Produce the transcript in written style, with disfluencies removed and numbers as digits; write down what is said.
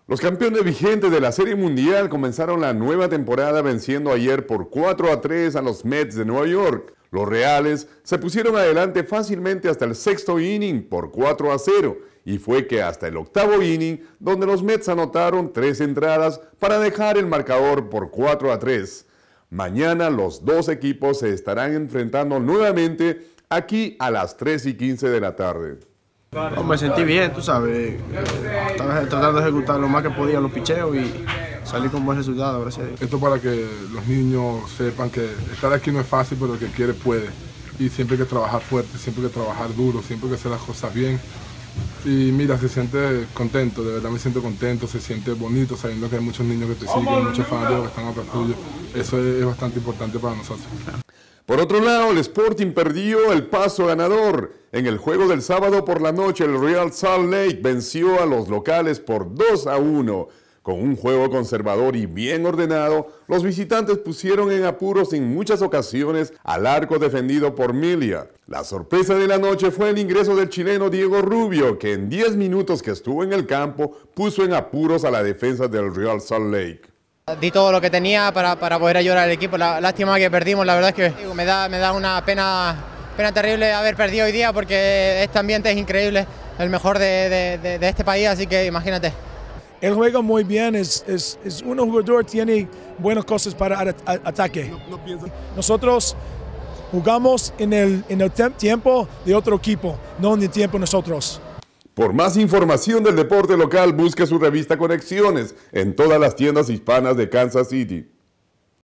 Los campeones vigentes de la Serie Mundial comenzaron la nueva temporada venciendo ayer por 4-3 a los Mets de Nueva York. Los Reales se pusieron adelante fácilmente hasta el sexto inning por 4-0 y fue que hasta el octavo inning donde los Mets anotaron 3 entradas para dejar el marcador por 4-3. Mañana los dos equipos se estarán enfrentando nuevamente aquí a las 3:15 de la tarde. Me sentí bien, tú sabes, estaba tratando de ejecutar lo más que podía los picheos y salí con buen resultado, gracias a Dios. Esto para que los niños sepan que estar aquí no es fácil, pero el que quiere puede. Y siempre hay que trabajar fuerte, siempre hay que trabajar duro, siempre hay que hacer las cosas bien. Y mira, se siente contento, de verdad me siento contento, se siente bonito sabiendo que hay muchos niños que te siguen, muchos fanáticos que están atrás tuyo. Eso es bastante importante para nosotros. Por otro lado, el Sporting perdió el paso ganador. En el juego del sábado por la noche, el Real Salt Lake venció a los locales por 2-1. Con un juego conservador y bien ordenado, los visitantes pusieron en apuros en muchas ocasiones al arco defendido por Milia. La sorpresa de la noche fue el ingreso del chileno Diego Rubio, que en 10 minutos que estuvo en el campo, puso en apuros a la defensa del Real Salt Lake. Di todo lo que tenía para poder ayudar al equipo. Lástima que perdimos, la verdad es que me da una pena terrible haber perdido hoy día porque este ambiente es increíble, el mejor de este país, así que imagínate. Él juega muy bien, es un jugador, tiene buenas cosas para ataque. Nosotros jugamos en el tiempo de otro equipo, no en el tiempo de nosotros. Por más información del deporte local, busque su revista Conexiones en todas las tiendas hispanas de Kansas City.